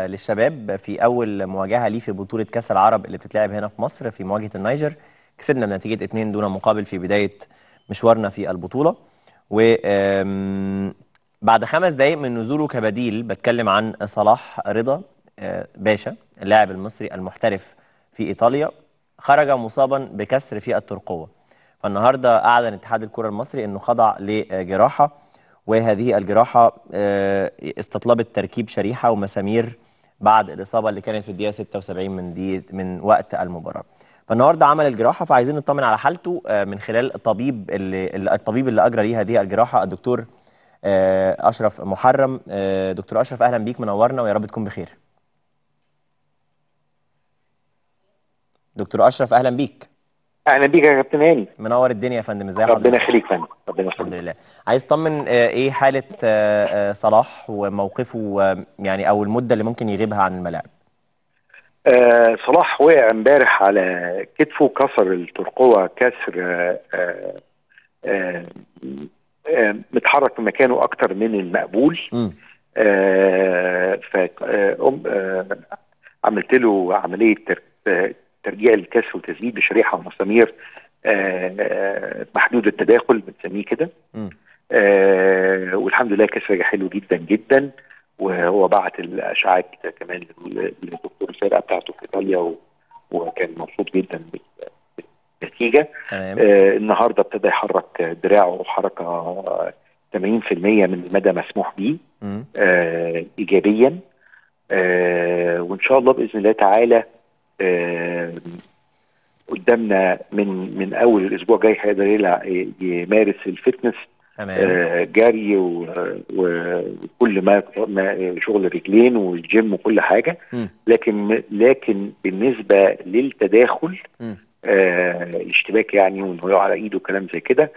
للشباب في أول مواجهة ليه في بطولة كأس العرب اللي بتتلعب هنا في مصر في مواجهة النيجر. كسبنا بنتيجة 2 دون مقابل في بداية مشوارنا في البطولة. وبعد 5 دقايق من نزوله كبديل بتكلم عن صلاح رضا باشا اللاعب المصري المحترف في إيطاليا، خرج مصابا بكسر في الترقوة. فالنهارده أعلن اتحاد الكرة المصري أنه خضع لجراحة، وهذه الجراحة استطلبت تركيب شريحة ومسامير بعد الإصابة اللي كانت في الدقيقة 76 من وقت المباراة. فالنهارده عمل الجراحة، فعايزين نطمن على حالته من خلال الطبيب اللي أجرى ليه هذه الجراحة، الدكتور أشرف محرم. دكتور أشرف، أهلا بيك، منورنا ويا رب تكون بخير. دكتور أشرف أهلا بيك. اهلا بيك يا كابتن هاني. منور الدنيا يا فندم، ازي حضرتك؟ ربنا يخليك يا فندم، ربنا يخليك. الحمد لله. عايز اطمن ايه حالة صلاح وموقفه يعني او المدة اللي ممكن يغيبها عن الملاعب. صلاح وقع امبارح على كتفه، كسر الترقوة كسر متحرك في مكانه اكتر من المقبول. عملت له عملية ترجيع الكسر وتثبيت بشريحة ومسامير محدود التداخل بنسميه كده. والحمد لله كسر حلو جدا جدا، وهو بعت الاشعاعات كمان للدكتور الفرقه بتاعته في ايطاليا وكان مبسوط جدا بالنتيجه. النهارده ابتدى يحرك دراعه حركه 80% من المدى مسموح به ايجابيا. وان شاء الله باذن الله تعالى قدامنا من اول الاسبوع الجاي هيقدر يمارس الفتنس، جري وكل ما شغل الرجلين والجيم وكل حاجه. لكن بالنسبه للتداخل الاشتباك يعني وانه يقع على ايده وكلام زي كده،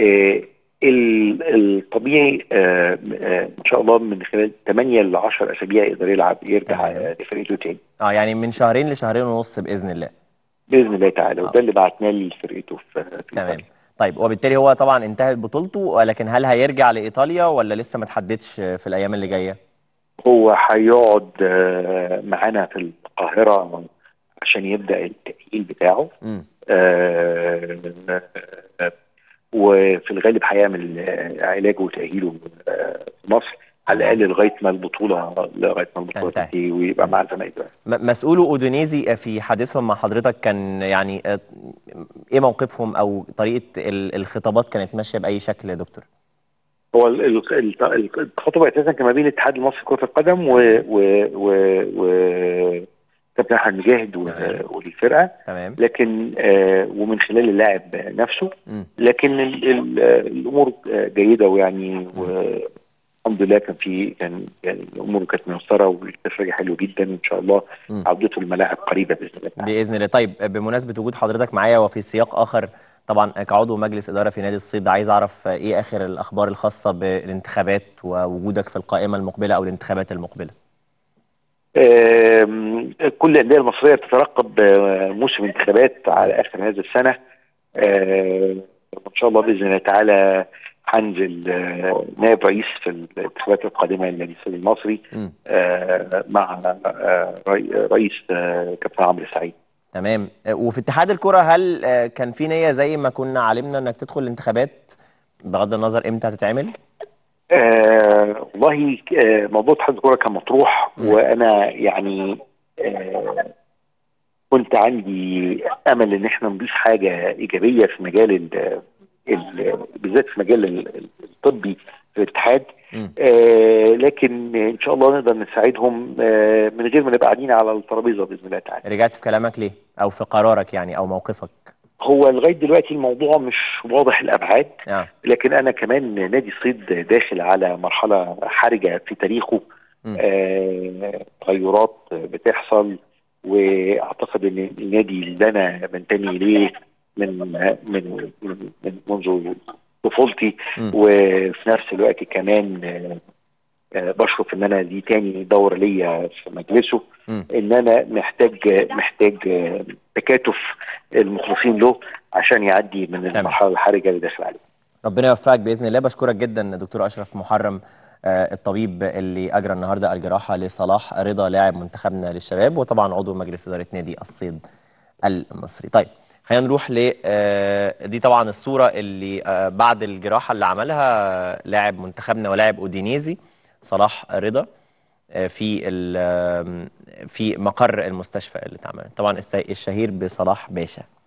الطبيعي ان شاء الله من خلال 8 ل 10 اسابيع يقدر يرجع لفريقه تاني. يعني من شهرين لشهرين ونص باذن الله. باذن الله تعالى، وده اللي بعتناه لفرقته في تمام. إيطاليا. طيب وبالتالي هو طبعا انتهت بطولته، ولكن هل هيرجع لايطاليا ولا لسه ما تحددش في الايام اللي جايه؟ هو هيقعد معانا في القاهره عشان يبدا التاهيل بتاعه. وفي الغالب هيعمل علاجه وتاهيله في مصر على الاقل لغايه ما البطوله تنتهي ويبقى مع الزمالك. مسؤول اودونيزي في حديثهم مع حضرتك كان يعني ايه موقفهم او طريقه الخطابات كانت ماشيه باي شكل يا دكتور؟ هو الخطوه اساسا كان ما بين الاتحاد المصري لكره القدم و كابتن احمد مجاهد والفرقه. تمام. لكن ومن خلال اللاعب نفسه. لكن الامور جيده ويعني الحمد لله كان يعني الامور كانت ميسره والتفريج حلو جدا، وان شاء الله عودته الملاعب قريبه باذن الله. باذن الله. طيب بمناسبه وجود حضرتك معايا وفي سياق اخر طبعا كعضو مجلس اداره في نادي الصيد، عايز اعرف ايه اخر الاخبار الخاصه بالانتخابات ووجودك في القائمه المقبله او الانتخابات المقبله. كل الانديه المصريه بتترقب موسم انتخابات على اخر هذا السنه. وان شاء الله باذن الله تعالى هنزل نائب رئيس في الانتخابات القادمه لنادي الصيد المصري مع رئيس كابتن عمرو السعيد. تمام. وفي اتحاد الكره هل كان في نيه زي ما كنا علمنا انك تدخل الانتخابات بغض النظر امتى هتتعمل؟ والله موضوع اتحاد الكره كان مطروح، وانا يعني كنت عندي امل ان احنا نضيف حاجه ايجابيه في مجال بالذات في مجال الطبي في الاتحاد. لكن ان شاء الله نقدر نساعدهم من غير ما نبقى قاعدين على الترابيزه باذن الله تعالى. رجعت في كلامك ليه؟ او في قرارك يعني او موقفك؟ هو لغايه دلوقتي الموضوع مش واضح الابعاد. لكن انا كمان نادي الصيد داخل على مرحله حرجه في تاريخه. تغيرات بتحصل، واعتقد ان النادي اللي انا بنتمي اليه من منذ طفولتي، وفي نفس الوقت كمان بشرف ان انا دي تاني دور ليا في مجلسه، ان انا محتاج تكاتف المخلصين له عشان يعدي من المرحله الحرجه اللي داخل عليها. ربنا يوفقك باذن الله. بشكرك جدا دكتور اشرف محرم الطبيب اللي أجرى النهاردة الجراحة لصلاح رضا لاعب منتخبنا للشباب، وطبعا عضو مجلس إدارة نادي الصيد المصري. طيب خلينا نروح ل دي طبعا الصورة اللي بعد الجراحة اللي عملها لاعب منتخبنا ولاعب أودينيزي صلاح رضا في مقر المستشفى اللي اتعمل، طبعا الشهير بصلاح باشا.